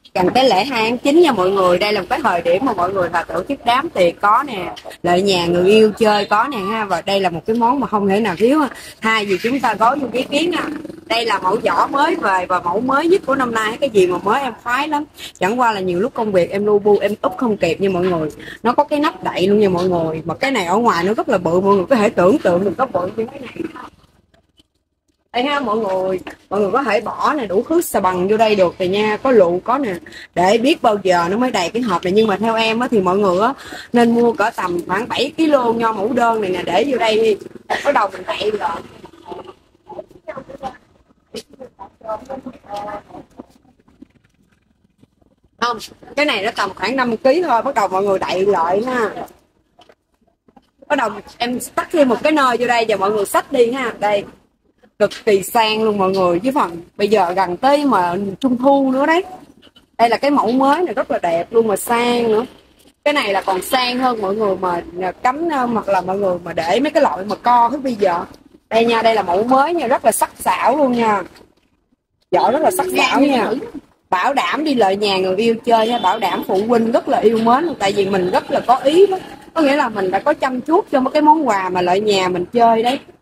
Gần tới lễ 2 tháng 9 nha mọi người, đây là một cái thời điểm mà mọi người là tổ chức đám tiệc có nè, lại nhà người yêu chơi có nè ha, và đây là một cái món mà không thể nào thiếu ha. Hai gì chúng ta có những ý kiến nè. Đây là mẫu giỏ mới về và mẫu mới nhất của năm nay, cái gì mà mới em khoái lắm. Chẳng qua là nhiều lúc công việc em lu bu em úp không kịp nha mọi người. Nó có cái nắp đậy luôn nha mọi người, mà cái này ở ngoài nó rất là bự, mọi người có thể tưởng tượng được nó bự như thế này. Đây ha mọi người có thể bỏ nè đủ thứ xà bằng vô đây được rồi nha, có lụ có nè, để biết bao giờ nó mới đầy cái hộp này. Nhưng mà theo em á thì mọi người á nên mua cỡ tầm khoảng 7 kg nho mẫu đơn này nè, để vô đây đi, bắt đầu mình đậy rồi. Không, cái này nó tầm khoảng 5 kg thôi, bắt đầu mọi người đậy lại ha. Bắt đầu em tắt thêm một cái nơ vô đây và mọi người xách đi ha. Đây, cực kỳ sang luôn mọi người, chứ phần bây giờ gần tới mà trung thu nữa đấy. Đây là cái mẫu mới này rất là đẹp luôn mà sang nữa. Cái này là còn sang hơn mọi người mà cắm, hoặc là mọi người mà để mấy cái loại mà co hết bây giờ. Đây nha, đây là mẫu mới nha, rất là sắc sảo luôn nha, vỏ rất là sắc sảo nha. Bảo đảm đi lại nhà người yêu chơi nha, bảo đảm phụ huynh rất là yêu mến luôn, tại vì mình rất là có ý đó. Có nghĩa là mình đã có chăm chút cho mấy cái món quà mà lại nhà mình chơi đấy.